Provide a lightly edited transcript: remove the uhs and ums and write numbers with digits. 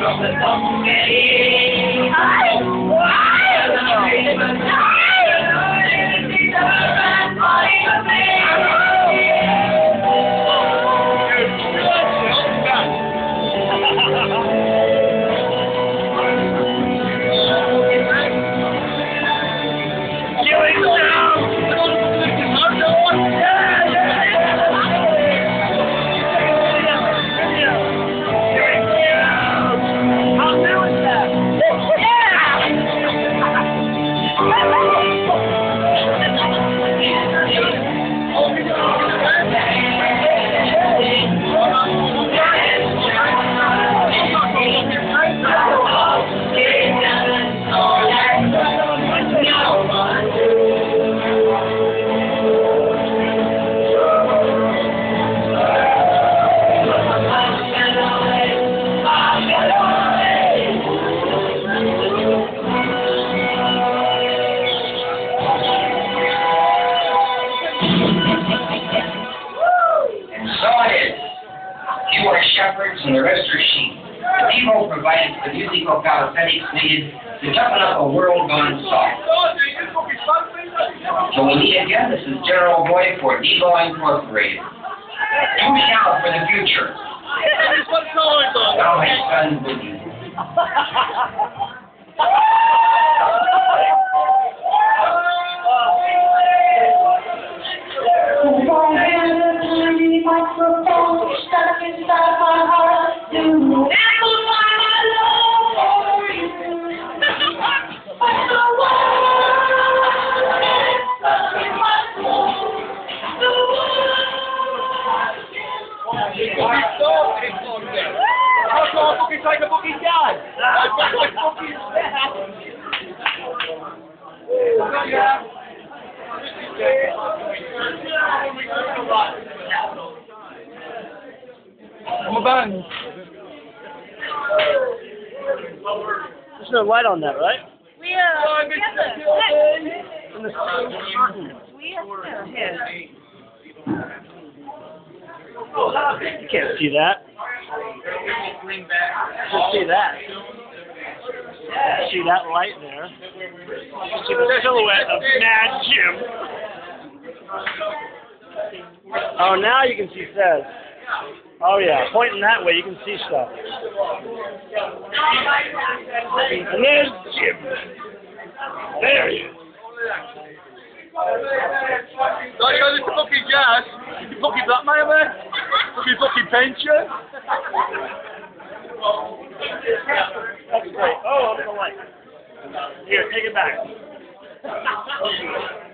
And the rest are sheep. Devo provided the musical calisthenics needed to toughen up a world gone soft. So we meet again. This is General Boy for De-Veaux Incorporated. Tune out for the future. Now my son with you. I'm a band. There's no light on that, right? We have You can't see that. You see that. See that light there. See the silhouette of Mad Jim. Oh, now you can see Fez. Oh yeah, pointing that way you can see stuff. And there's Jim. There he is. Like, this is fucking jazz. You fucking blackmail me. You fucking pension. That's great. Oh, I'm in the light. Here, take it back.